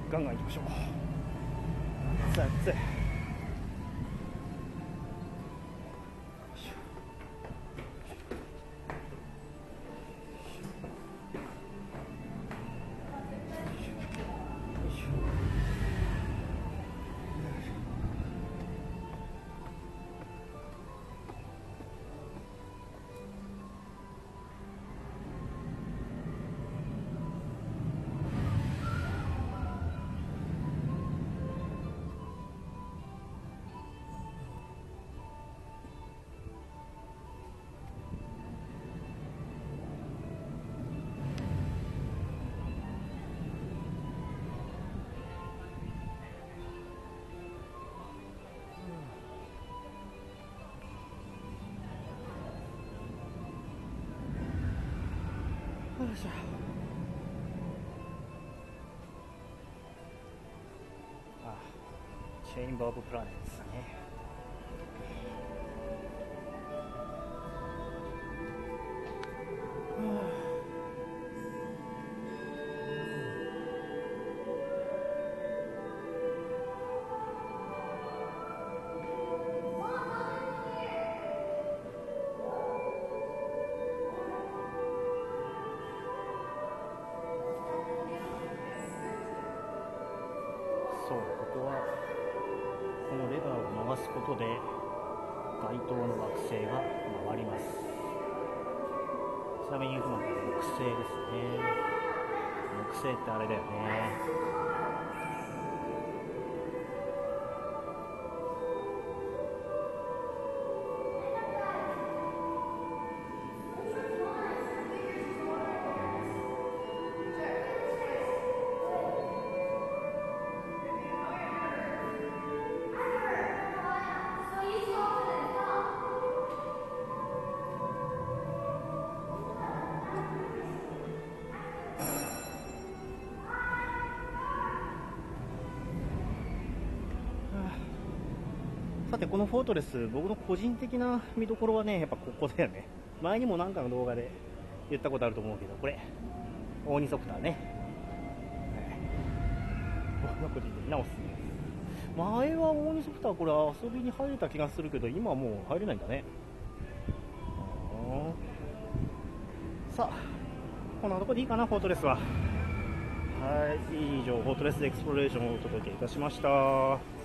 ガンガン行きましょう。さあ暑い。よいしょ。あ、チェインバー・オブ・プラネッツだね。そう、ここはこのレバーを回すことで該当の惑星が回ります。ちなみに今から木星ですね。木星ってあれだよね。さてこのフォートレス、僕の個人的な見どころはね、やっぱここだよね。前にも何かの動画で言ったことあると思うけど、これオーニソクターね、僕の個人的なおすすめです。前はオーニソクターこれ遊びに入れた気がするけど、今はもう入れないんだね。さあこんなとこでいいかな、フォートレスは。はい、以上フォートレスエクスプロレーションをお届けいたしました。